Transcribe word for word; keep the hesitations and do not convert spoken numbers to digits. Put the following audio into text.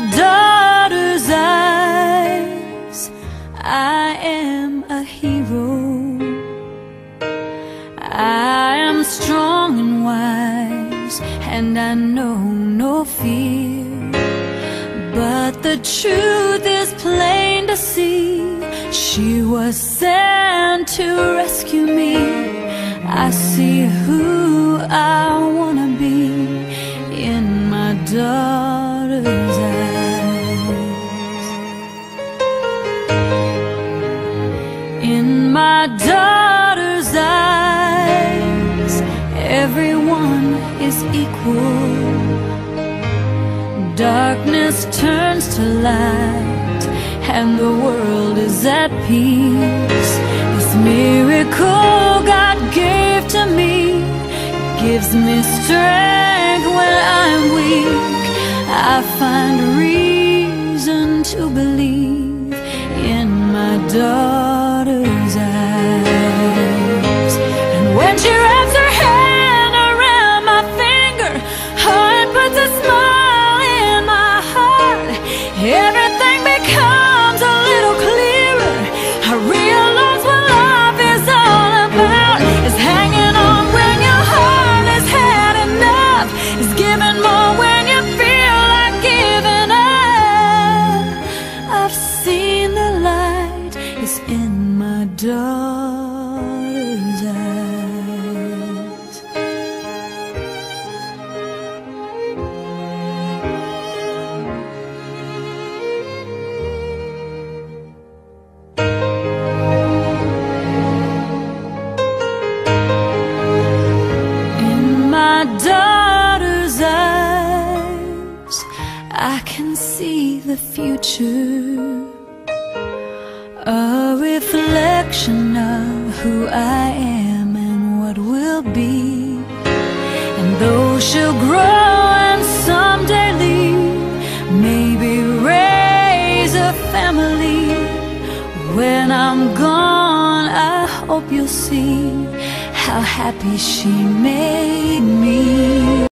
daughter's eyes, I am a hero. I am strong and wise, and I know no fear. But the truth is plain to see, she was sent to rescue me. I see who I wanna be in my daughter's eyes. In my daughter's eyes, everyone is equal. Darkness turns to light, and the world is at peace. This miracle God gave to me gives me strength when I'm weak. I find reason to believe in my daughter's eyes. And when she wraps her hand around my finger, oh, it puts a smile in my heart. Everything becomes a little clearer. I realize what life is all about. It's hanging on when your heart has had enough. It's giving more when you feel like giving up. I've seen the light is in my daughter's eyes. My daughter's eyes, I can see the future, a reflection of who I am and what will be. And though she'll grow and someday leave, maybe raise a family, when I'm gone I hope you'll see how happy she made me.